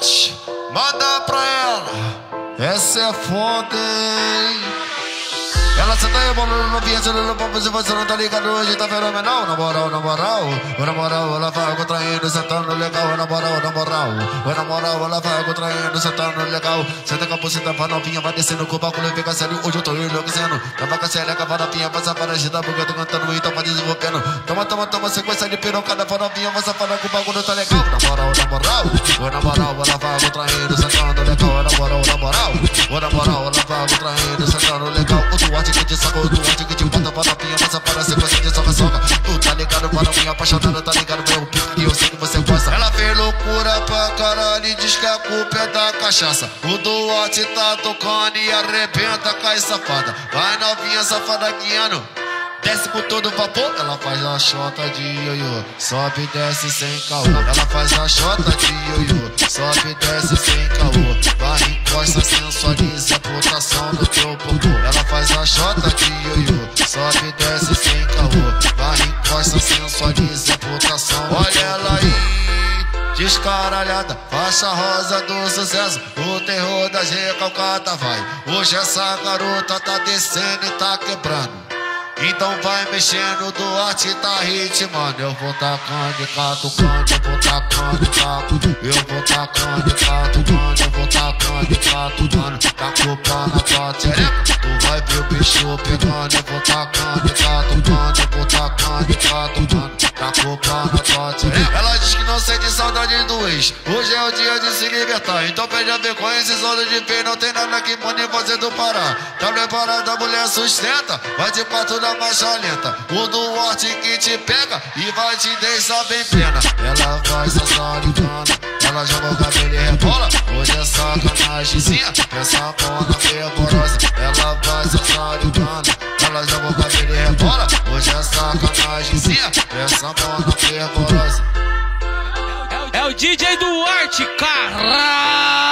Duarte, manda pra ela. Essa é foda, hein? Ela senta aí, bolando no ambiente, olhando pra você, você não tá ligado, hoje tá fenomenal. Na moral, ela vai contraindo, sentando legal. Na moral, ela vai contraindo, sentando legal. Senta com a buceta pra novinha, vai descendo com o bagulho, fica sério, hoje eu tô enlouquecendo. Tava com a xereca, pra novinha, passa para agitar, porque eu tô cantando, então vai desenvolvendo. Toma, sequência de pirocada pra novinha, vai safada com o bagulho, tá legal. Na moral, ela vai contraindo, sentando legal. Na moral, ela vai contraindo, sentando legal. Que te saca, o Duarte que te bota pra novinha, passa para a sequência de soca. Tu tá ligado pra novinha apaixonada, tá ligado meu pique que eu sei que você gosta. Ela fez loucura pra caralho e diz que a culpa é da cachaça. O Duarte tá tocando e arrebenta com as safada. Vai novinha safada guiando, desce com todo vapor. Ela faz a xota de ioiô, sobe e desce sem caô. Ela faz a xota de ioiô, sobe e desce sem caô. Vai, encosta, sensualiza a putação no teu popô. Ela faz a xota de ioiô, sobe e desce sem caô. Vai, encosta, sensualiza a putação. Olha ela aí, descaralhada, faixa rosa do sucesso, o terror das recalcadas vai. Hoje essa garota tá descendo e tá quebrando. Então vai mexendo, Duarte tá ritmando. Eu vou tacando, catucando, eu vou tacando, catucando. Eu vou tacando, catucando, eu vou tacando, catucando. Tá culpando a tua tereca, tu vai ver o bicho pegando. Eu vou tacando, catucando, eu vou tacando, catucando. Tá culpando a tua tereca. Ela diz que não sente saudade do ex, hoje é o dia de se libertar. Então perde a vergonha, esses olhos de pé, não tem nada que pode fazer do parar. Tá preparada, a mulher sustenta, vai de quatro da marcha lenta. O Duarte que te pega e vai te deixar bem pena. Ela vai sassaricando, ela joga o cabelo e rebola. Hoje é sacanagemzinha, essa mona fervorosa. Ela vai sassaricando, ela joga o cabelo e rebola. Hoje é sacanagemzinha, essa mona fervorosa. É o DJ Duarte, caralho!